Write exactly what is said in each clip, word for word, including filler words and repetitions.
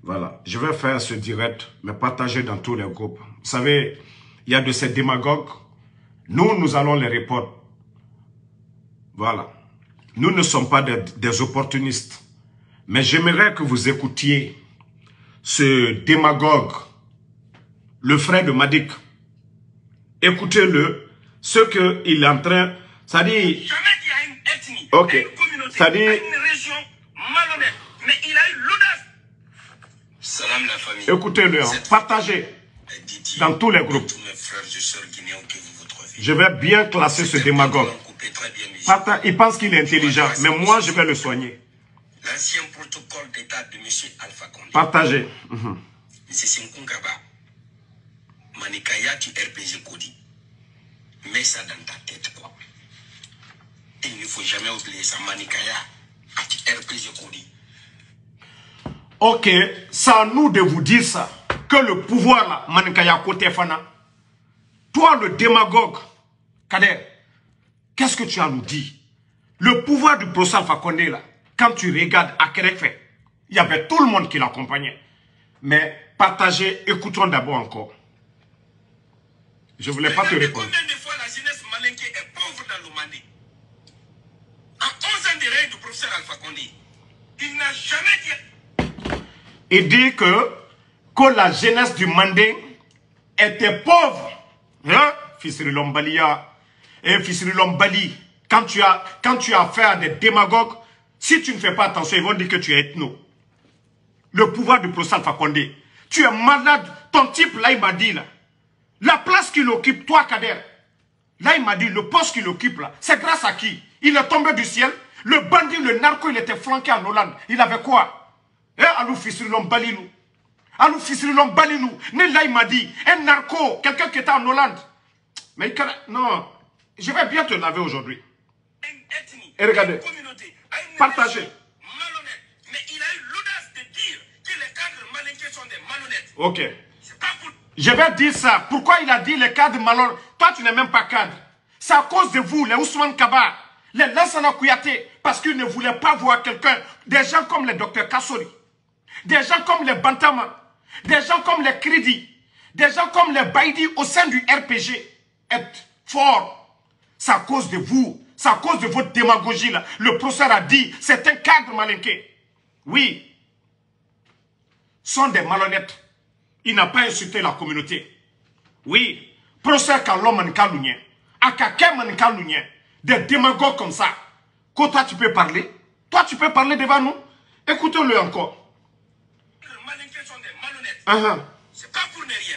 Voilà. Je vais faire ce direct, mais partager dans tous les groupes. Vous savez, il y a de ces démagogues. Nous, nous allons les répondre. Voilà. Nous ne sommes pas des, des opportunistes. Mais j'aimerais que vous écoutiez ce démagogue, le frère de Madik. Écoutez-le, ce qu'il est en train... Ça dit... Jamais qu'il y a une ethnie, Ok. une communauté, Ça dit... une région malhonnête. Mais il a eu l'audace. Salam la famille. Écoutez-le, hein. Partagez dans tous les groupes. Je vais bien classer ce démagogue. Il pense qu'il est intelligent, mais moi je vais le soigner. L'ancien protocole d'état de M. Alpha Condé. Partagez. M. Sinkoungaba, Manikaya, tu R P G Kodi. Mets ça dans ta tête, quoi. Et il ne faut jamais oublier ça, Manikaya, tu R P G Kodi. Ok, c'est à nous de vous dire ça. Que le pouvoir là, Manikaya Kote Fana. Toi, le démagogue, Kader, qu'est-ce que tu as nous dit? Le pouvoir du procès Alpha Condé là, quand tu regardes à Kéréfé, il y avait tout le monde qui l'accompagnait. Mais partagez, écoutons d'abord encore. Je ne voulais pas te répondre. Combien de fois la jeunesse malinquée est pauvre dans le Mandé? En onze ans de règne du professeur Alpha Condé, il n'a jamais dit... Il dit que, que la jeunesse du Mandé était pauvre. Hein? Fils de Lombalia et Fils de Lombali, quand tu as, quand tu as affaire à des démagogues, si tu ne fais pas attention, ils vont dire que tu es ethno. Le pouvoir du procès Alpha Condé. Tu es malade. Ton type, là, il m'a dit, là. La place qu'il occupe, toi, Kader. Là, il m'a dit, le poste qu'il occupe, là, c'est grâce à qui? Il est tombé du ciel. Le bandit, le narco, il était flanqué en Hollande. Il avait quoi? Eh, Alou Fissrilom Balilou. Alou Fissrilom Balilou. Là, il m'a dit, un narco, quelqu'un qui était en Hollande. Mais il... non, je vais bien te laver aujourd'hui. Et regardez, partagez. Malhonnête. Mais il a eu l'audace de dire que les cadres malinqués sont des malhonnêtes. Ok. Pas pour... Je vais dire ça. Pourquoi il a dit les cadres malhonnêtes? Toi, tu n'es même pas cadre. C'est à cause de vous, les Ousmane Kaba, les Lansana Kouyaté, parce qu'ils ne voulaient pas voir quelqu'un, des gens comme les docteurs Kassori, des gens comme les Bantama, des gens comme les Kridi, des gens comme les Baïdi au sein du R P G être fort. C'est à cause de vous. C'est à cause de votre démagogie là. Le professeur a dit, c'est un cadre malinqué. Oui. Sont des malhonnêtes. Il n'a pas insulté la communauté. Oui. Professeur Kalom Manikalounia. Akake Manikalounia. Des démagogues comme ça. Quand toi tu peux parler. Toi tu peux parler devant nous. Écoutez-le encore. Les malinqués sont des malhonnêtes. Uh-huh. C'est pas pour ne rien.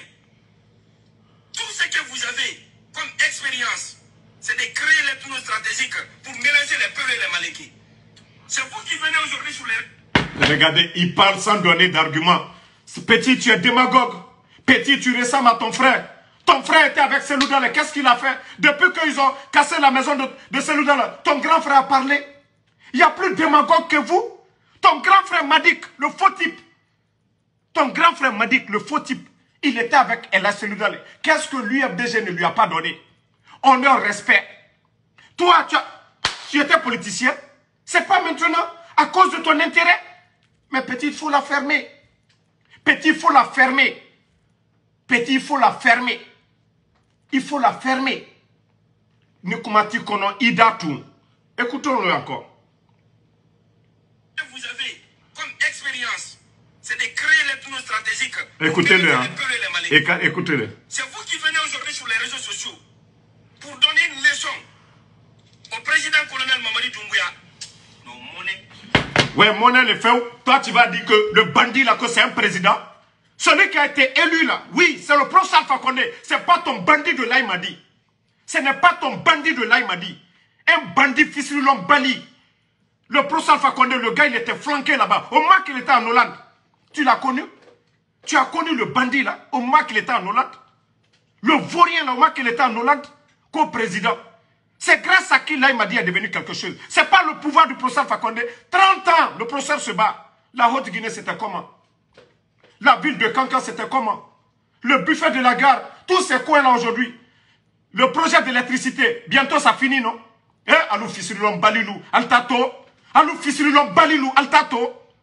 Tout ce que vous avez comme expérience, c'est de créer les tournois stratégiques pour mélanger les peuples et les malinqués. C'est vous qui venez aujourd'hui sur les... Regardez, il parle sans donner d'argument. Petit, tu es démagogue. Petit, tu ressembles à ton frère. Ton frère était avec Seloudala. Qu'est-ce qu'il a fait? Depuis qu'ils ont cassé la maison de, de Seloudala, ton grand frère a parlé. Il y a plus de démagogue que vous. Ton grand frère Madik, le faux type. Ton grand frère Madik, le faux type. Il était avec Ella Seloudala. Qu'est-ce que l'U F D G ne lui a pas donné? Honneur, respect. Toi, tu, as, tu étais politicien. C'est pas maintenant à cause de ton intérêt. Mais petit, il faut la fermer. Petit, il faut la fermer. Petit, il faut la fermer. Il faut la fermer. Nikumati kono idatu. Écoutons-le encore. Vous avez comme expérience, c'est de créer les tournois stratégiques. Écoutez-le. Hein. Écoutez-le. C'est vous qui venez aujourd'hui sur les réseaux sociaux pour donner une leçon au président colonel Mamadi Doumbouya. Non, monnaie. Ouais, monnaie le fait. Toi, tu vas dire que le bandit là, que c'est un président. Celui qui a été élu là, oui, c'est le professeur Alpha Condé. C'est pas ton bandit de l'Aïmadi. Ce n'est pas ton bandit de l'Aïmadi. Un bandit fils de l'homme Bali. Le professeur Alpha Condé, le gars, il était flanqué là-bas. Au moins qu'il était en Hollande. Tu l'as connu? Tu as connu le bandit là, au moins qu'il était en Hollande? Le vaurien là, au moins qu'il était en Hollande? Co-président. C'est grâce à qui l'Aïmadi est devenu quelque chose. C'est pas le pouvoir du professeur Alpha Condé. trente ans, le professeur se bat. La Haute-Guinée, c'était comment? La ville de Kankan, c'était comment? Le buffet de la gare, tous ces coins-là aujourd'hui. Le projet d'électricité, bientôt ça finit, non? Eh, Alou Fissirulom Balilou, Altato. Alou Fissirulom Balilou, Altato.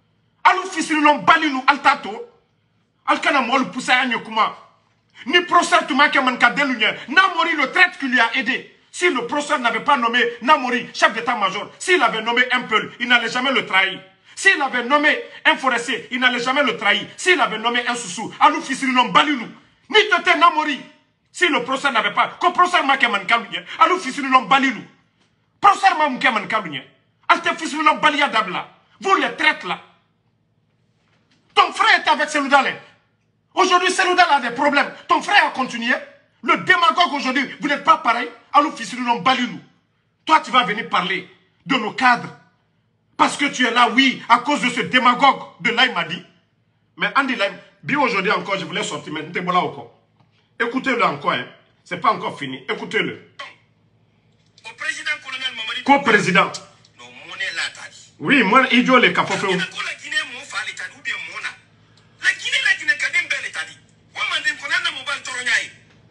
Alou fisrilon balinou altato. Alkana mol poussa kuma. Ni procès tout manque man kadelunya. Namori le traite qui lui a aidé. Si le procès n'avait pas nommé Namori, chef d'état-major, s'il avait nommé un Peul, il n'allait jamais le trahir. S'il avait nommé un forestier, il n'allait jamais le trahir. S'il avait nommé un Soussou, Alou fisrilon balinou. Ni te Namori. Si le procès n'avait pas, que procès manque man kalunya. Alou fisrilon balinou. Procès manque man kalunya. Alte fisrilon balia dabla. Vous les traites là. Ton frère était avec Seloudal. Aujourd'hui, Seloudal a des problèmes. Ton frère a continué. Le démagogue aujourd'hui, vous n'êtes pas pareil. Alou fisrilon balinou. Toi, tu vas venir parler de nos cadres. Parce que tu es là, oui, à cause de ce démagogue de Laïmadi. Mais Andy Laïm, bien aujourd'hui encore, je voulais sortir, mais n'était pas là encore. Écoutez-le encore, hein. C'est pas encore fini. Écoutez-le. Au président colonel Mamadi. Co-président. Non, mon est là, t'as dit. Oui, moi, idiot, les capofeux. La Guinée, mon fa, l'État, ou bien mon. La Guinée, la Guinée, Kadem, bel État dit. Moi, mandem, qu'on a mon bal toronyaï.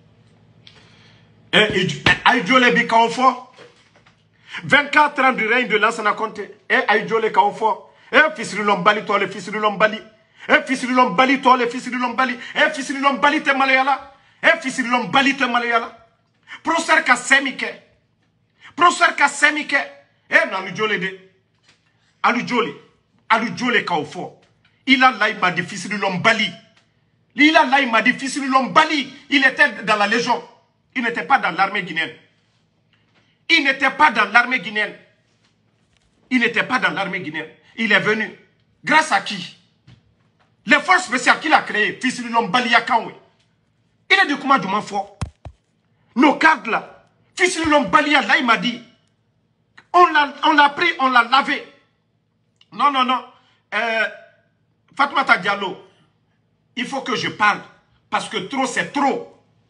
Eh, idiot, les bicaofo. vingt-quatre ans du règne de Lansana Conté. Eh, idiot, les caofo. Eh, fils de l'Ombali, toi, le fils de l'Ombali. Eh, fils de l'Ombali, toi, le fils de l'Ombali. Eh, fils de l'Ombali, t'es malayala. Eh, fils de l'Ombali, t'es malayala. Prosser Kassemike. Prosser Kassemike. Eh, non, le jolé de. Alu jolé. Alu jolé kaofo. Il a là, il m'a dit fils de l'Ombali. Il a là, il m'a dit fils de l'Ombali. Il était dans la légion. Il n'était pas dans l'armée guinéenne. Il n'était pas dans l'armée guinéenne. Il n'était pas dans l'armée guinéenne. Il est venu. Grâce à qui? Les forces spéciales qu'il a créées. Fils de l'Ombali Yakaoué. Il est de comment du fort. Nos cadres là. Fils de l'Ombali là, il m'a dit. On l'a pris, on l'a lavé. Non, non, non. Euh, Fatoumata Diallo. Il faut que je parle. Parce que trop, c'est trop.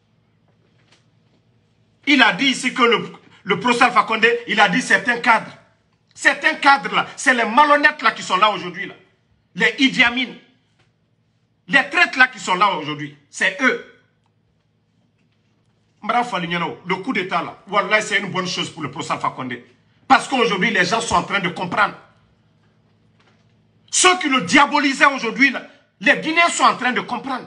Il a dit ici que le, le professeur Fakonde, il a dit certains cadres. Certains cadres là, c'est les malhonnêtes là qui sont là aujourd'hui là. Les Idi Amin. Les traites là qui sont là aujourd'hui. C'est eux. Le coup d'état là, voilà, c'est une bonne chose pour le professeur Fakonde. Parce qu'aujourd'hui, les gens sont en train de comprendre. Ceux qui le diabolisaient aujourd'hui là, les Guinéens sont en train de comprendre.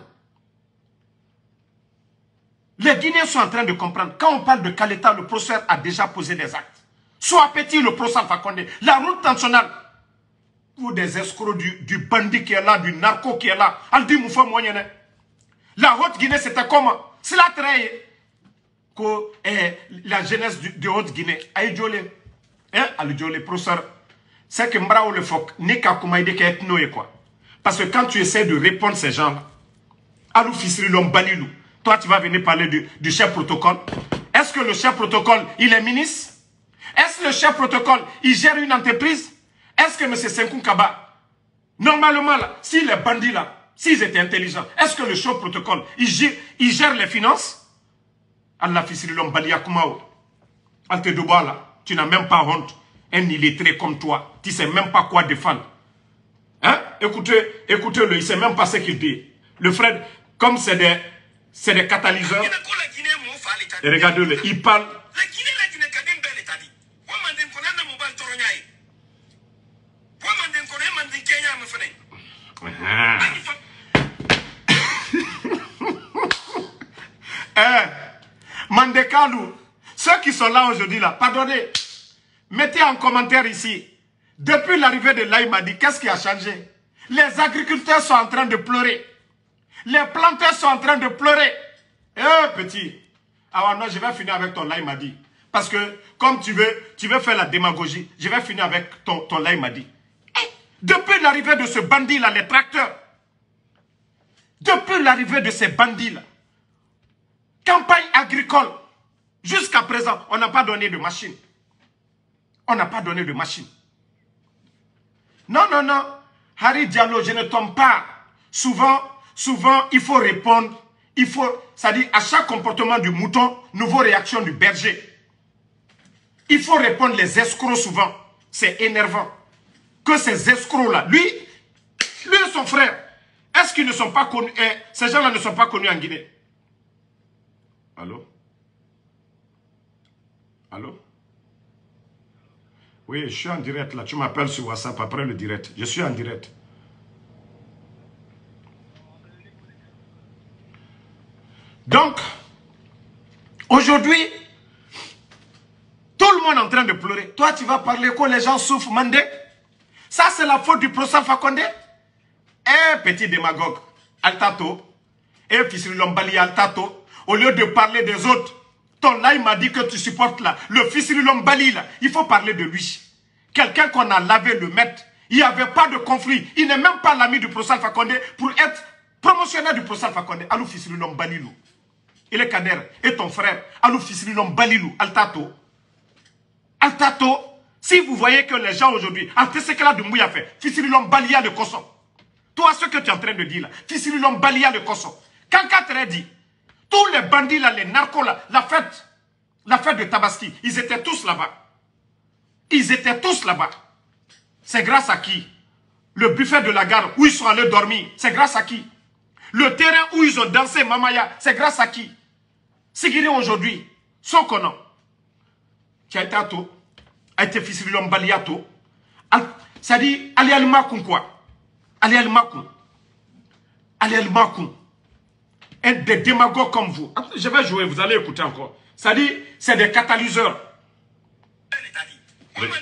Les Guinéens sont en train de comprendre. Quand on parle de Kaleta, le professeur a déjà posé des actes. Soit petit, le professeur Fakonde. La route nationale. Pour des escrocs du, du bandit qui est là, du narco qui est là. Aldi Moufa Moyenne. La Haute-Guinée, c'était comment? C'est la traîne que eh, la jeunesse de, de Haute-Guinée. Aïdjolé. Hein? Aïdjolé, professeur. C'est que Mbrao le Fok. Nika Koumaïde qui est noé quoi. Parce que quand tu essaies de répondre à ces gens-là, Alou Fisri Lombalilou. Toi, tu vas venir parler du, du chef protocole. Est-ce que le chef protocole, il est ministre? Est-ce que le chef protocole, il gère une entreprise? Est-ce que M. Senkou Kaba, normalement, là, si les bandits, là, s'ils étaient intelligents, est-ce que le chef protocole, il gère, il gère les finances? Allah Fisri Lombalia Kumao. Alte Duba, là, tu n'as même pas honte. Un illettré comme toi, tu ne sais même pas quoi défendre. Hein? Écoutez, écoutez-le, il ne sait même pas ce qu'il dit. Le frère, comme c'est des... C'est des catalyseurs. Et regardez-le, il parle. Eh, Mandekalou, ceux qui sont là aujourd'hui, là, pardonnez, mettez en commentaire ici. Depuis l'arrivée de Laïmadi, qu'est-ce qui a changé? Les agriculteurs sont en train de pleurer. Les planteurs sont en train de pleurer. Eh petit. Alors non, je vais finir avec ton Laïmadi. Parce que comme tu veux, tu veux faire la démagogie, je vais finir avec ton, ton Laïmadi. Eh, depuis l'arrivée de ce bandit-là, les tracteurs. Depuis l'arrivée de ces bandits-là. Campagne agricole. Jusqu'à présent, on n'a pas donné de machine. On n'a pas donné de machine. Non, non, non. Harry Diallo, je ne tombe pas. Souvent... Souvent, il faut répondre, il faut, c'est-à-dire à chaque comportement du mouton, nouveau réaction du berger. Il faut répondre les escrocs souvent. C'est énervant. Que ces escrocs-là, lui, lui et son frère, est-ce qu'ils ne sont pas connus, eh, ces gens-là ne sont pas connus en Guinée? Allô? Allô? Oui, je suis en direct là. Tu m'appelles sur WhatsApp après le direct. Je suis en direct. Donc, aujourd'hui, tout le monde est en train de pleurer. Toi, tu vas parler que les gens souffrent, Mandé. Ça, c'est la faute du professeur Fakonde. Eh, petit démagogue, Altato. Eh, fils Lombali, Altato. Au lieu de parler des autres, ton là, il m'a dit que tu supportes là. Le fils Lombali, là, il faut parler de lui. Quelqu'un qu'on a lavé le maître. Il n'y avait pas de conflit. Il n'est même pas l'ami du professeur Fakonde pour être promotionnaire du professeur Fakonde. Alou fils Lombalilou. Il est Kader. Et ton frère, Alou fils Lombalilou, Altato. Altato, si vous voyez que les gens aujourd'hui, entre ce que la Doumbouya fait, Fissililom Balia le Kosso. Toi, ce que tu es en train de dire là, Fissililom Balia le Kosso. Quand Katre dit, tous les bandits là, les narcos là, la fête, la fête de Tabaski, ils étaient tous là-bas. Ils étaient tous là-bas. C'est grâce à qui? Le buffet de la gare où ils sont allés dormir, c'est grâce à qui? Le terrain où ils ont dansé Mamaya, c'est grâce à qui? Sigiri aujourd'hui, son connant. Qui a été ato, a été fils de l'homme baliato. C'est-à-dire, allez à l'makoun quoi. Allez à l'makoun. Allez à l'makoun. Un des démagogues comme vous. Je vais jouer, vous allez écouter encore. C'est-à-dire, c'est des catalyseurs. Oui.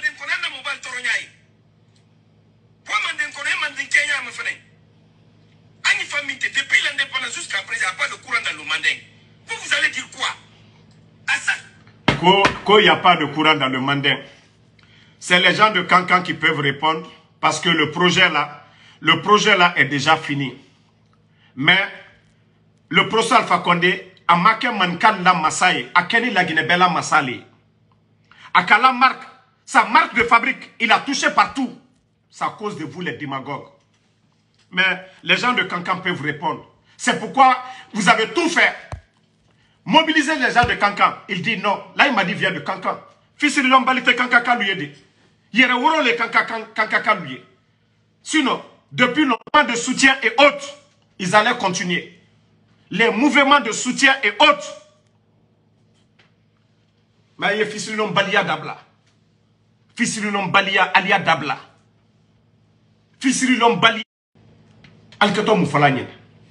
Depuis l'indépendance jusqu'à présent, il n'y a pas de courant dans le Manding. Vous, vous allez dire quoi à ça? Qu'il n'y a pas de courant dans le Manding. C'est les gens de Kankan qui peuvent répondre parce que le projet là, le projet là est déjà fini. Mais le professeur Alpha Condé a marqué Mankan la Massaye, a Kenny la Guinée-Bella Massali. A Kala marque, sa marque de fabrique, il a touché partout. C'est à cause de vous les démagogues. Mais les gens de Kankan peuvent répondre. C'est pourquoi vous avez tout fait. Mobiliser les gens de Kankan. Il dit non. Là, il m'a dit viens de Kankan. Fils de l'ombalite Kankan lui dit. Il y a les Kankan lui. Sinon, depuis le mouvement de soutien et autres, ils allaient continuer. Les mouvements de soutien et autres. Mais il y a fils de l'ombalia Dabla. Fils de l'ombalia alia Dabla. Fils de l'ombalia. Alkato Moufalagnen.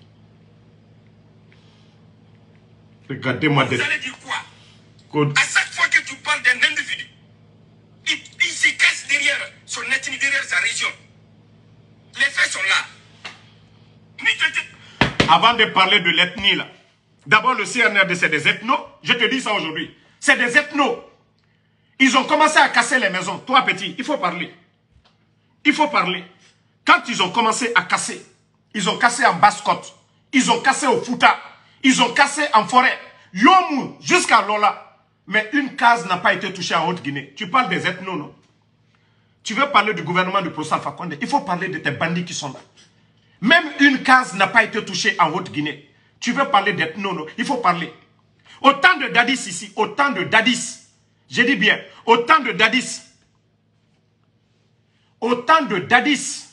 Regardez-moi. Vous allez dire quoi? Code. À chaque fois que tu parles d'un individu, il, il se cache derrière son ethnie, derrière sa région. Les faits sont là. Avant de parler de l'ethnie là, d'abord le C N R D c'est des ethnos. Je te dis ça aujourd'hui. C'est des ethnos. Ils ont commencé à casser les maisons. Toi petit, il faut parler. Il faut parler. Quand ils ont commencé à casser, ils ont cassé en Basse-Côte. Ils ont cassé au Fouta. Ils ont cassé en forêt. Yomou, jusqu'à Lola. Mais une case n'a pas été touchée en Haute-Guinée. Tu parles des ethnos, non? Tu veux parler du gouvernement du professeur Alpha Condé. Il faut parler de tes bandits qui sont là. Même une case n'a pas été touchée en Haute-Guinée. Tu veux parler d'ethnos, non? Il faut parler. Autant de dadis ici, autant de dadis. Je dis bien, autant de dadis. Autant de dadis.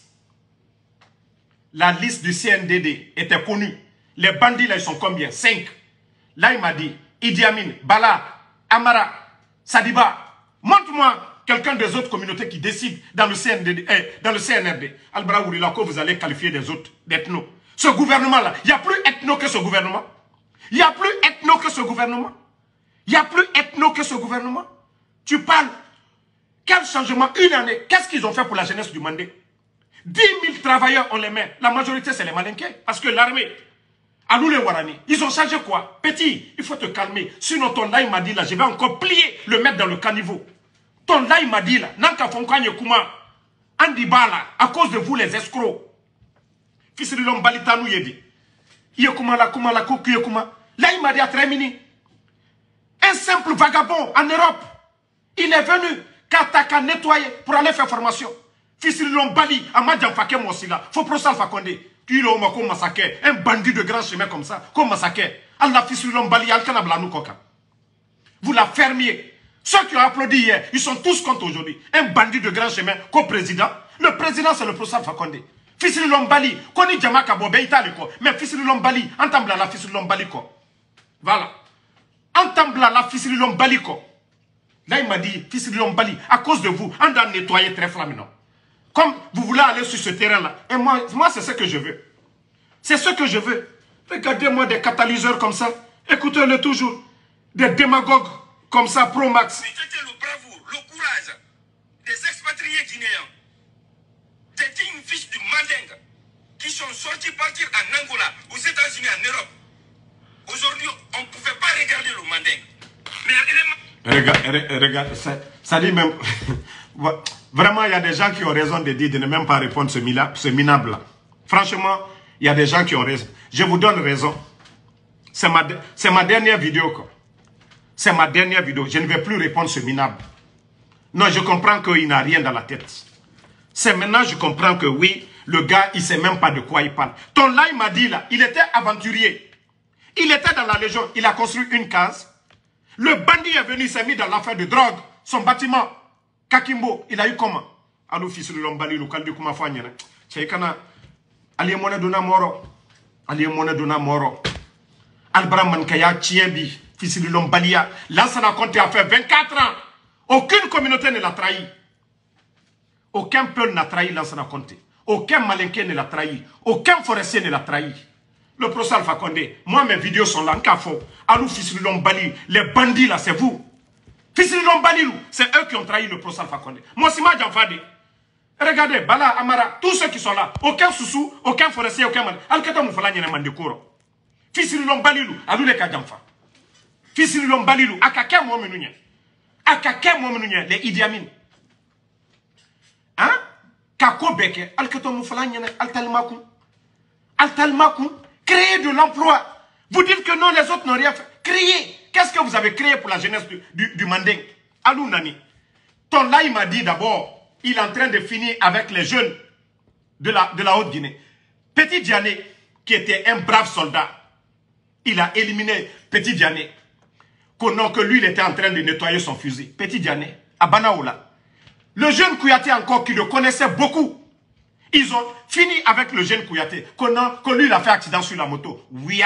La liste du C N D D était connue. Les bandits là, ils sont combien? Cinq. Là, il m'a dit, Idi Amin, Bala, Amara, Sadiba. Montre-moi quelqu'un des autres communautés qui décide dans le C N D D, eh, dans le C N R D. Albra Ourilako, vous allez qualifier des autres d'ethno. Ce gouvernement-là, il n'y a plus ethno que ce gouvernement. Il n'y a plus ethno que ce gouvernement. Il n'y a plus ethno que ce gouvernement. Tu parles. Quel changement? Une année. Qu'est-ce qu'ils ont fait pour la jeunesse du Mandé? dix mille travailleurs, on les met. La majorité, c'est les Malinqués. Parce que l'armée, à nous les Warani, ils ont changé quoi? Petit, il faut te calmer. Sinon, ton là, il m'a dit là, je vais encore plier, le mettre dans le caniveau. Ton là, il m'a dit là, Nanka Fonkagne Kuma, Andibala, à cause de vous, les escrocs. Fils de l'homme Balitanou Yedi. Yekuma la Kuma la Koku Yekuma. Là, il m'a dit à Trémini. Un simple vagabond en Europe. Il est venu, Kataka nettoyer pour aller faire formation. Fils de l'homme Bali, Amadjan Fake Mosila, faut procès Alpha Condé. Tu l'as au massacre, un bandit de grand chemin comme ça, comme massacre. Allah fils de l'homme Bali, Alkanablanou Koka. Vous la fermiez. Ceux qui ont applaudi hier, ils sont tous contre aujourd'hui. Un bandit de grand chemin, co-président. Le président, c'est le procès Alpha Condé. Fils de l'homme Bali, Koni Djamaka Bobe Italiko. Mais fils de l'homme Bali, entambla la fils de l'homme Baliko. Voilà. Entambla la fils de l'homme Baliko. Là, il m'a dit, fils de l'homme Bali, à cause de vous, on doit nettoyer très flaminant. Comme vous voulez aller sur ce terrain-là. Et moi, moi c'est ce que je veux. C'est ce que je veux. Regardez-moi des catalyseurs comme ça. Écoutez-le toujours. Des démagogues comme ça, pro-max. C'était le bravoure, le courage des expatriés guinéens, des dignes fils du Mandingue qui sont sortis partir en Angola, aux États-Unis, en Europe. Aujourd'hui, on ne pouvait pas regarder le Mandingue. Mais regarde, regarde, ça, ça dit même... Vraiment, il y a des gens qui ont raison de dire de ne même pas répondre ce, ce minable-là. Franchement, il y a des gens qui ont raison. Je vous donne raison. C'est ma, ma dernière vidéo, quoi. C'est ma dernière vidéo. Je ne vais plus répondre ce minable. Non, je comprends qu'il n'a rien dans la tête. C'est maintenant que je comprends que oui, le gars, il ne sait même pas de quoi il parle. Ton là, il m'a dit là, il était aventurier. Il était dans la Légion. Il a construit une case. Le bandit est venu, il s'est mis dans l'affaire de drogue. Son bâtiment, Kakimbo, il a eu comment? Alou fils de l'Ombali, le calde kuma fanyana. Cheikana, Ali mona dona moro. Ali mona dona moro. Albraman Kaya Tiebi, fils de l'Ombalia. Lansana Conté a fait vingt-quatre ans. Aucune communauté ne l'a trahi. Aucun peuple n'a trahi Lansana Conté. Aucun malinqué ne l'a trahi. Aucun forestier ne l'a trahi. Le procès Alpha Condé, moi mes vidéos sont là, en cafo. Alou fils de l'Ombali, les bandits là, c'est vous. Fils de l'Ombali, c'est eux qui ont trahi le procès Alpha Condé. Moi, c'est ma Djanfadi. Regardez, Bala, Amara, tous ceux qui sont là, aucun soussou, aucun forestier, aucun mal. Alkata Moufala Nyene Mandekoro. Fils de l'Ombali, Alou le Kadjanfa. Fils de l'Ombali, Akake Mouamenounia. Akake Mouamenounia, les Idi Amin. Hein? Kako Beke, Alkata Moufala Nyene, Altalmakou. Altalmakou, créer de l'emploi. Vous dites que non, les autres n'ont rien fait. Créer. Qu'est-ce que vous avez créé pour la jeunesse du, du, du Manding? Alou Nani. Ton là, il m'a dit d'abord, il est en train de finir avec les jeunes de la, de la Haute-Guinée. Petit Diané, qui était un brave soldat, il a éliminé Petit Diané. Que, que lui, il était en train de nettoyer son fusil. Petit Diané, à Banaoula. Le jeune Kouyaté encore, qui le connaissait beaucoup, ils ont fini avec le jeune Kouyaté. Que, non, que lui, il a fait accident sur la moto. Oui.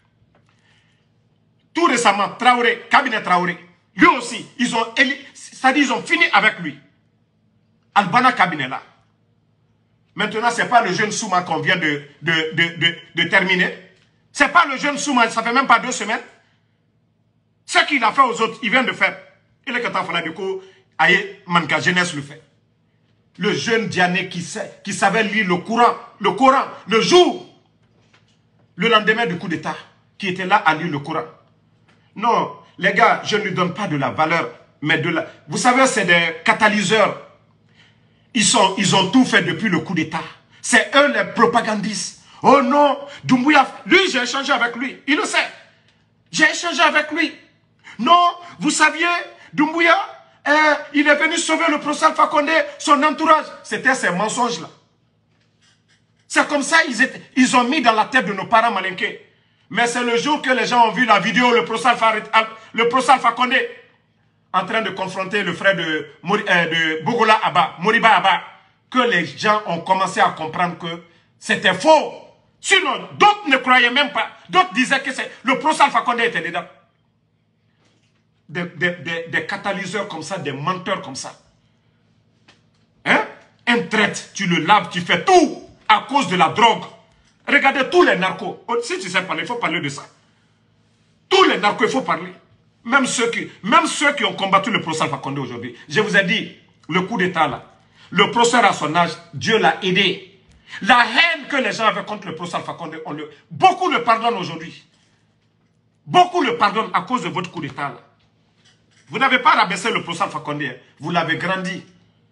Tout récemment, Traoré, cabinet Traoré, lui aussi, ils ont, c'est-à-dire ils ont fini avec lui. Albana cabinet là. Maintenant, ce n'est pas le jeune Souma qu'on vient de, de, de, de, de terminer. Ce n'est pas le jeune Souma, ça fait même pas deux semaines. Ce qu'il a fait aux autres, il vient de faire. Il est quand on du coup, aïe, manka jeunesse le fait. Le jeune Diané qui, sait, qui savait lire le Coran, le Coran, le jour, le lendemain du coup d'État, qui était là à lire le Coran. Non, les gars, je ne lui donne pas de la valeur, mais de la... Vous savez, c'est des catalyseurs. Ils, sont, ils ont tout fait depuis le coup d'État. C'est eux les propagandistes. Oh non, Doumbouya, lui, j'ai échangé avec lui. Il le sait. J'ai échangé avec lui. Non, vous saviez, Doumbouya, eh, il est venu sauver le procès Alpha Condé, son entourage. C'était ces mensonges-là. C'est comme ça ils, étaient, ils ont mis dans la tête de nos parents malinqués. Mais c'est le jour que les gens ont vu la vidéo, le procès Alpha, le procès Alpha Condé, en train de confronter le frère de, euh, de Bogola Abba, Moriba Abba, que les gens ont commencé à comprendre que c'était faux. Sinon, d'autres ne croyaient même pas. D'autres disaient que le procès Alpha Condé était dedans. Des, des, des, des catalyseurs comme ça, des menteurs comme ça. Hein? Un traite, tu le laves, tu fais tout à cause de la drogue. Regardez tous les narcos. Si tu sais parler, il faut parler de ça. Tous les narcos, il faut parler. Même ceux qui, même ceux qui ont combattu le procès Alpha Condé aujourd'hui. Je vous ai dit, le coup d'État là, le procès à son âge, Dieu l'a aidé. La haine que les gens avaient contre le procès Alpha Condé, on le, beaucoup le pardonnent aujourd'hui. Beaucoup le pardonnent à cause de votre coup d'État là. Vous n'avez pas rabaissé le procès Alpha Condé, vous l'avez grandi.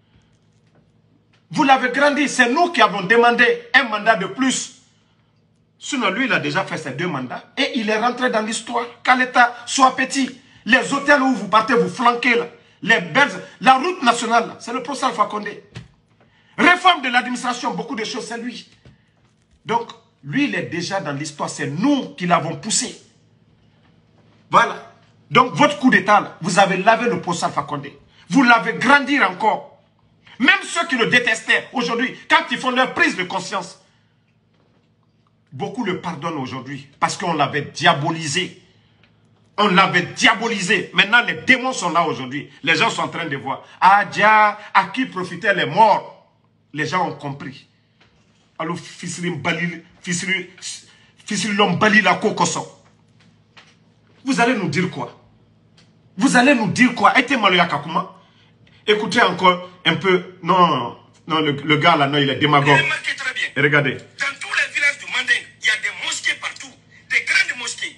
Vous l'avez grandi, c'est nous qui avons demandé un mandat de plus. Sinon, lui, il a déjà fait ses deux mandats. Et il est rentré dans l'histoire. Quand l'État soit petit, les hôtels où vous partez, vous flanquez, là, les belles, la route nationale, c'est le procès Alpha Condé. Réforme de l'administration, beaucoup de choses, c'est lui. Donc, lui, il est déjà dans l'histoire. C'est nous qui l'avons poussé. Voilà. Donc, votre coup d'État, vous avez lavé le procès Alpha Condé. Vous l'avez grandi encore. Même ceux qui le détestaient, aujourd'hui, quand ils font leur prise de conscience, beaucoup le pardonnent aujourd'hui parce qu'on l'avait diabolisé. On l'avait diabolisé. Maintenant, les démons sont là aujourd'hui. Les gens sont en train de voir. Ah, Dia, à qui profitaient les morts? Les gens ont compris. Alors, fils l'homme bali la kokoso. Vous allez nous dire quoi? Vous allez nous dire quoi? Ete Maloya Kakuma. Écoutez encore un peu. Non, non, le, le gars là, non, il est démagogue. Remarquez très bien. Et regardez. Dans tous les villages du Manding, il y a des mosquées partout. Des grandes mosquées.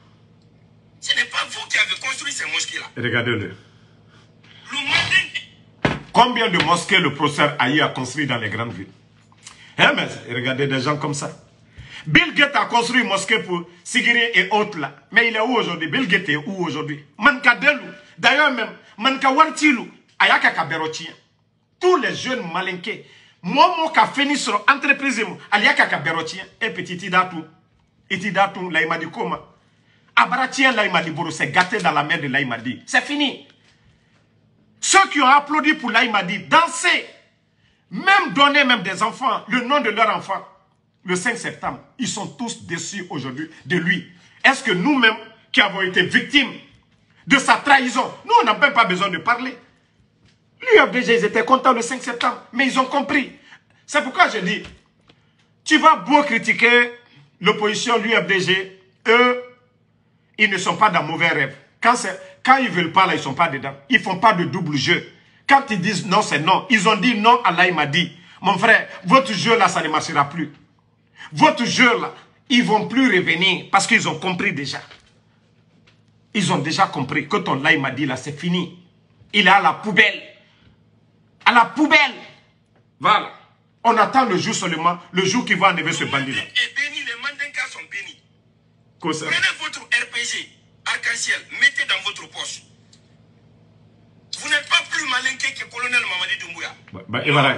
Ce n'est pas vous qui avez construit ces mosquées-là. Regardez-le. Le Manding. Combien de mosquées le professeur Ayi a construit dans les grandes villes? Eh mais regardez des gens comme ça. Bill Gates a construit une mosquée pour Sigiri et autres là. Mais il est où aujourd'hui? Bill Gates est où aujourd'hui? Manka Delou. D'ailleurs même, Manka Wartilou. Ayaka Kaberotien. Tous les jeunes malinqués. Moi, moi, qui fini sur entreprise, Ayaka Kaberotien. Et petit Idatu. Itidatu, Laïmadi Koma. Abaratien Laïmadi Boro, c'est gâté dans la mer de Laïmadi. C'est fini. Ceux qui ont applaudi pour Laïmadi, danser, même donner même des enfants, le nom de leur enfant, le cinq septembre, ils sont tous déçus aujourd'hui de lui. Est-ce que nous-mêmes, qui avons été victimes de sa trahison, nous, on n'a même pas besoin de parler. L'U F D G, ils étaient contents le cinq septembre, mais ils ont compris. C'est pourquoi je dis, tu vas beau critiquer l'opposition, l'U F D G, eux, ils ne sont pas dans mauvais rêves. Quand, quand ils ne veulent pas, là, ils ne sont pas dedans. Ils ne font pas de double jeu. Quand ils disent non, c'est non. Ils ont dit non, Allah m'a dit. Mon frère, votre jeu là, ça ne marchera plus. Votre jeu là, ils ne vont plus revenir parce qu'ils ont compris déjà. Ils ont déjà compris que ton Allah m'a dit là, c'est fini. Il est à la poubelle. À la poubelle. Voilà. On attend le jour seulement, le jour qui va enlever ce bandit là. Et béni, les Mandinkas sont bénis. Quoi ça? Prenez votre R P G, arc-en-ciel, mettez dans votre poche. Vous n'êtes pas plus malinqué que le colonel Mamadi Doumbouya. Bah, bah, et voilà.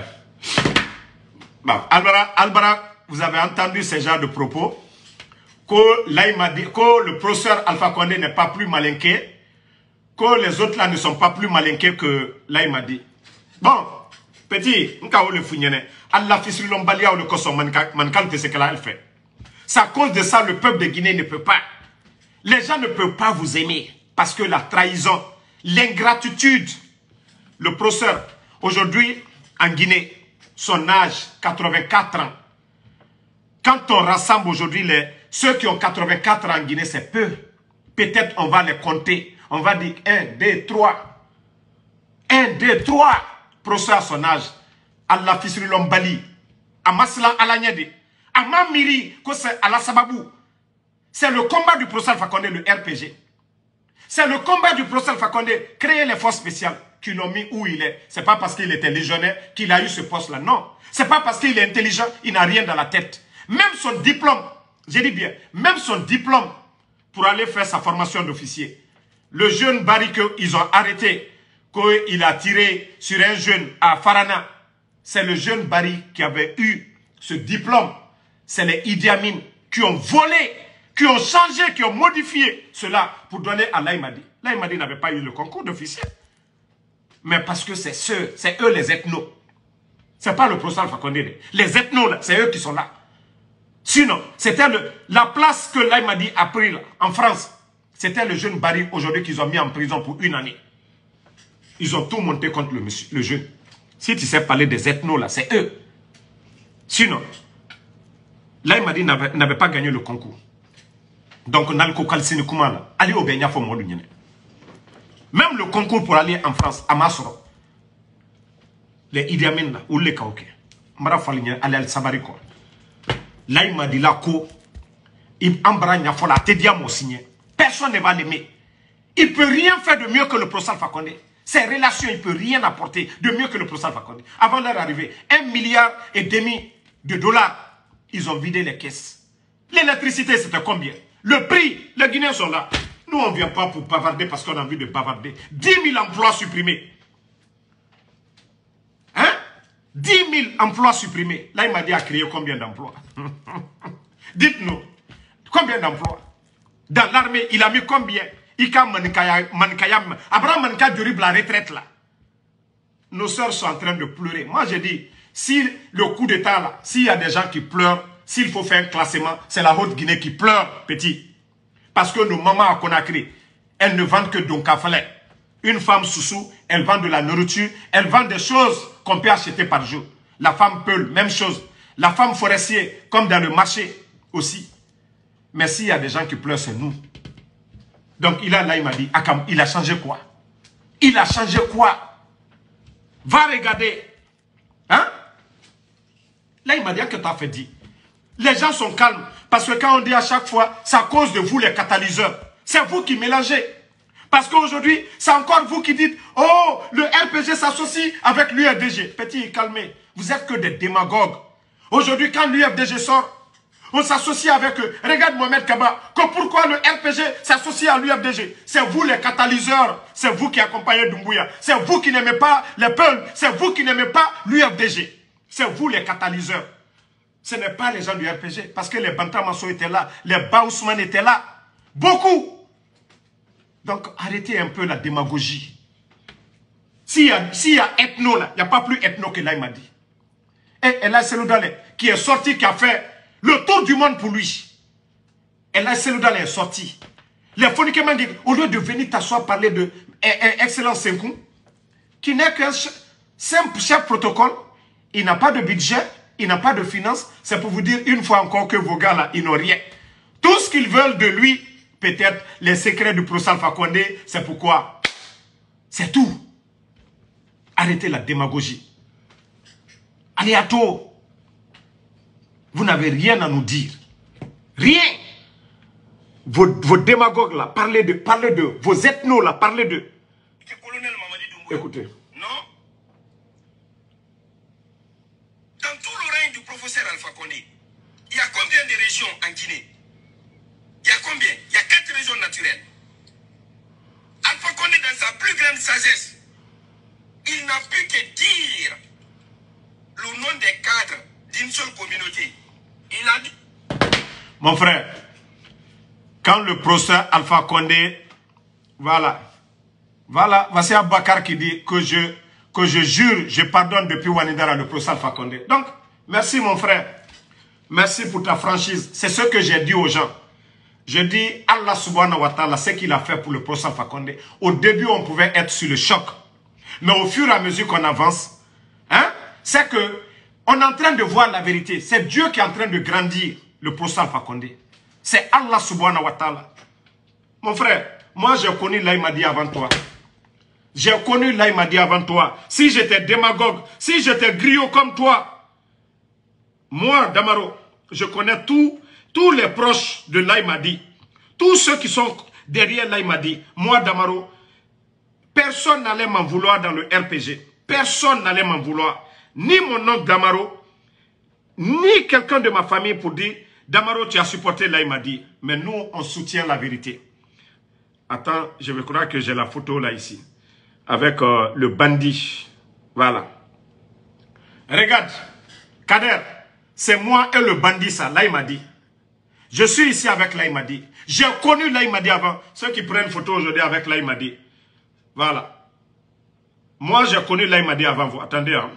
Bah, Albara, Albara, vous avez entendu ce genre de propos. Que, là, il m'a dit, que le professeur Alpha Condé n'est pas plus malinqué. Que les autres là ne sont pas plus malinqués que là, il m'a dit. Bon, petit, on le fouillene. Allah fisri l'ombalia ou le koson mankal te ce qu'elle a fait. C'est à cause de ça le peuple de Guinée ne peut pas. Les gens ne peuvent pas vous aimer. Parce que la trahison, l'ingratitude. Le professeur, aujourd'hui, en Guinée, son âge, quatre-vingt-quatre ans. Quand on rassemble aujourd'hui les ceux qui ont quatre-vingt-quatre ans en Guinée, c'est peu. Peut-être on va les compter. On va dire un, deux, trois. un, deux, trois. Professeur à son âge. Allah Fisri Lombali. Amaslan Alanyede. Amamiri, que c'est Allah Sababou. C'est le combat du professeur Fakonde, le R P G. C'est le combat du professeur Fakonde, créer les forces spéciales qui l'ont mis où il est. C'est pas parce qu'il était légionnaire qu'il a eu ce poste-là. Non. C'est pas parce qu'il est intelligent, il n'a rien dans la tête. Même son diplôme, j'ai dit bien, même son diplôme pour aller faire sa formation d'officier. Le jeune Barry qu'ils ont arrêté, qu'il a tiré sur un jeune à Farana. C'est le jeune Barry qui avait eu ce diplôme. C'est les Idi Amin qui ont volé, qui ont changé, qui ont modifié cela pour donner à Laïmadi. Laïmadi n'avait pas eu le concours d'officier. Mais parce que c'est ceux, c'est eux les ethnos. C'est pas le professeur Fakonde. Les ethnos, c'est eux qui sont là. Sinon, c'était la place que Laïmadi a pris là, en France. C'était le jeune Barry aujourd'hui qu'ils ont mis en prison pour une année. Ils ont tout monté contre le, monsieur, le jeune. Si tu sais parler des ethnos là, c'est eux. Sinon, Laïmadi n'avait pas gagné le concours. Donc, on a le Kokalsini Koumala. Ali Obenya Fo Moulou. Même le concours pour aller en France, à Masro, les Idi Amin là, ou les Kaoké, Mara Faligné, Ali Al-Sabari quoi. Laïmadi là, ko, il embranya fola, te diamo signé. Personne ne va l'aimer. Il ne peut rien faire de mieux que le professeur Fakonde. Ses relations, il ne peut rien apporter de mieux que le professeur Fakonde. Avant leur arrivée, un milliard et demi de dollars, ils ont vidé les caisses. L'électricité, c'était combien? Le prix, les Guinéens sont là. Nous, on ne vient pas pour bavarder parce qu'on a envie de bavarder. dix mille emplois supprimés. Hein? dix mille emplois supprimés. Là, il m'a dit à créer combien d'emplois? Dites-nous, combien d'emplois? Dans l'armée, il a mis combien? Ika Mankayam, Abraham Manka Durib la retraite là. Nos soeurs sont en train de pleurer. Moi, je dis, si le coup d'état là, s'il y a des gens qui pleurent, s'il faut faire un classement, c'est la Haute-Guinée qui pleure, petit. Parce que nos mamans à Conakry, elles ne vendent que Donkafalé. Une femme sous-sous, elle vend de la nourriture, elle vend des choses qu'on peut acheter par jour. La femme Peul, même chose. La femme forestier, comme dans le marché aussi. Mais s'il y a des gens qui pleurent, c'est nous. Donc il a là, il m'a dit, Akam, il a changé quoi? Il a changé quoi? Va regarder. Hein? Là, il m'a dit, que tu as fait dit. Les gens sont calmes. Parce que quand on dit à chaque fois, c'est à cause de vous les catalyseurs. C'est vous qui mélangez. Parce qu'aujourd'hui, c'est encore vous qui dites, oh, le R P G s'associe avec l'U F D G. Petit, calmez. Vous êtes que des démagogues. Aujourd'hui, quand l'U F D G sort, on s'associe avec eux. Regarde Mohamed Kaba. Que pourquoi le R P G s'associe à l'U F D G? C'est vous les catalyseurs. C'est vous qui accompagnez Doumbouya. C'est vous qui n'aimez pas les peuples. C'est vous qui n'aimez pas l'U F D G. C'est vous les catalyseurs. Ce n'est pas les gens du R P G. Parce que les Bantamasso étaient là. Les Baousman étaient là. Beaucoup. Donc, arrêtez un peu la démagogie. S'il y a, s'il y a ethno là, il n'y a pas plus ethno que là, il m'a dit. Et Ella Seloudale, qui est sorti, qui a fait le tour du monde pour lui. Ella Seloudale est sorti. Les phoniques m'ont dit, au lieu de venir t'asseoir parler de eh, eh, Excellence Senkou, qui n'est qu'un simple chef protocole, il n'a pas de budget, il n'a pas de finances, c'est pour vous dire une fois encore que vos gars là, ils n'ont rien. Tout ce qu'ils veulent de lui, peut-être les secrets du procès Alpha Condé, c'est pourquoi. C'est tout. Arrêtez la démagogie. Allez à tôt. Vous n'avez rien à nous dire. Rien. Vos, vos démagogues là, parlez de, parlez de, vos ethnos là, parlez de. Écoutez. Non. Dans tout le règne du professeur Alpha Condé, il y a combien de régions en Guinée? Il y a combien? Il y a quatre régions naturelles. Alpha Condé, dans sa plus grande sagesse, il n'a pu que dire le nom des cadres d'une seule communauté. Il a dit... Mon frère, quand le procès Alpha Condé, voilà, voilà, voici Abakar qui dit que je, que je jure, je pardonne depuis Wanidara le procès Alpha Condé. Donc, merci mon frère. Merci pour ta franchise. C'est ce que j'ai dit aux gens. Je dis, Allah subhanahu wa ta'ala, ce qu'il a fait pour le procès Alpha Condé. Au début, on pouvait être sur le choc. Mais au fur et à mesure qu'on avance, hein, c'est que on est en train de voir la vérité. C'est Dieu qui est en train de grandir le procès Alpha Condé. C'est Allah subhanahu wa ta'ala. Mon frère, moi j'ai connu Laïmadi avant toi. J'ai connu Laïmadi avant toi. Si j'étais démagogue, si j'étais griot comme toi, moi, Damaro, je connais tous tous les proches de Laïmadi. Tous ceux qui sont derrière Laïmadi. Moi, Damaro, personne n'allait m'en vouloir dans le R P G. Personne n'allait m'en vouloir. Ni mon oncle Damaro, ni quelqu'un de ma famille pour dire, Damaro, tu as supporté Laïmadi. Mais nous, on soutient la vérité. Attends, je vais croire que j'ai la photo là, ici. Avec euh, le bandit. Voilà. Regarde. Kader, c'est moi et le bandit, ça, Laïmadi. Je suis ici avec Laïmadi. J'ai connu Laïmadi avant. Ceux qui prennent photo aujourd'hui avec Laïmadi. Voilà. Moi, j'ai connu Laïmadi avant vous. Attendez, hein.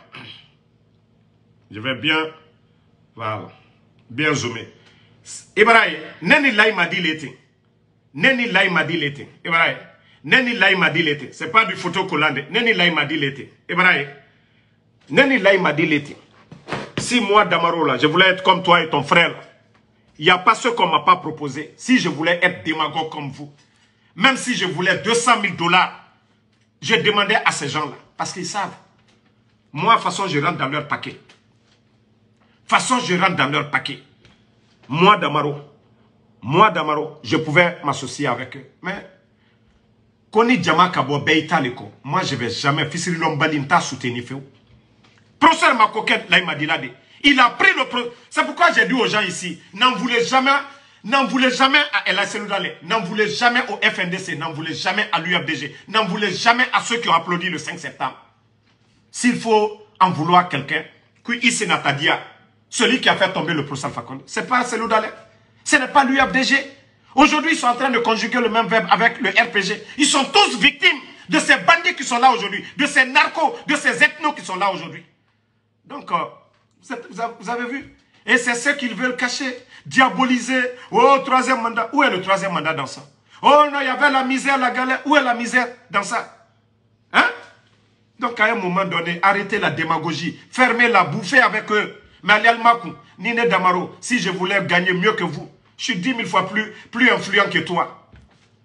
Je vais bien... Voilà. Bien zoomer. Ibrahim, neni Laïmadi l'été. Neni Laïmadi l'été. Ibrahim, neni Laïmadi l'été. C'est pas du photo collande. Neni Laïmadi l'été. Ibrahim, neni Laïmadi l'été. Si moi, Damaro, là, je voulais être comme toi et ton frère, il n'y a pas ce qu'on ne m'a pas proposé. Si je voulais être démagogue comme vous, même si je voulais deux cent mille dollars, je demandais à ces gens-là. Parce qu'ils savent. Moi, de toute façon, je rentre dans leur paquet. De toute façon, je rentre dans leur paquet. Moi, Damaro, moi, Damaro, je pouvais m'associer avec eux. Mais, Koni Djama Kabo Beita Leko, moi, je ne vais jamais, Fissiri Lombalinta soutenir. Professeur Makoket, là, il m'a dit là, il a pris le... C'est pourquoi j'ai dit aux gens ici, n'en voulez jamais, n'en voulez jamais à Ella Seloudale, n'en voulez jamais au F N D C, n'en voulez jamais à l'U F D G, n'en voulez jamais à ceux qui ont applaudi le cinq septembre. S'il faut en vouloir quelqu'un, qui ici Natadia, celui qui a fait tomber le procès Alpha Condé, ce n'est pas Seloudale, ce n'est pas l'U F D G. Aujourd'hui, ils sont en train de conjuguer le même verbe avec le R P G. Ils sont tous victimes de ces bandits qui sont là aujourd'hui, de ces narcos, de ces ethnos qui sont là aujourd'hui. Donc, euh, vous avez vu? Et c'est ce qu'ils veulent cacher, diaboliser. Oh, troisième mandat. Où est le troisième mandat dans ça? Oh non, il y avait la misère, la galère. Où est la misère dans ça? Hein? Donc, à un moment donné, arrêtez la démagogie. Fermez-la, bouffez avec eux. Mais Alial Makou, Nine Damaro, si je voulais gagner mieux que vous, je suis dix mille fois plus, plus influent que toi.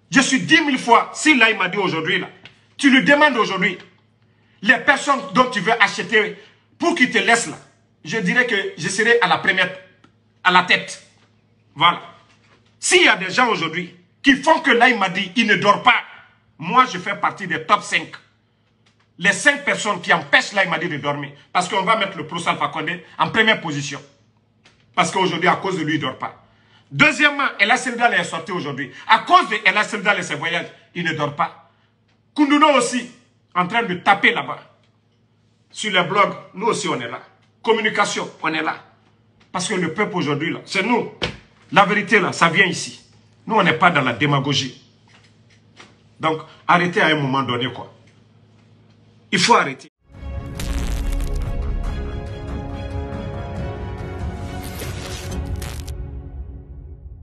Je suis dix mille fois, si là il m'a dit aujourd'hui, là, tu lui demandes aujourd'hui, les personnes dont tu veux acheter pour qu'ils te laissent là, je dirais que je serai à la première, à la tête. Voilà. S'il y a des gens aujourd'hui qui font que là il m'a dit, il ne dort pas, moi je fais partie des top cinq. Les cinq personnes qui empêchent là il m'a dit de dormir. Parce qu'on va mettre le professeur Alpha Condé en première position. Parce qu'aujourd'hui, à cause de lui, il ne dort pas. Deuxièmement, Ella Seldal est sorti aujourd'hui. À cause de Ella Seldal et ses voyages, il ne dort pas. Koundouno aussi, en train de taper là-bas. Sur les blogs, nous aussi on est là. Communication, on est là. Parce que le peuple aujourd'hui, là, c'est nous. La vérité, là, ça vient ici. Nous, on n'est pas dans la démagogie. Donc, arrêtez à un moment donné, quoi. Il faut arrêter.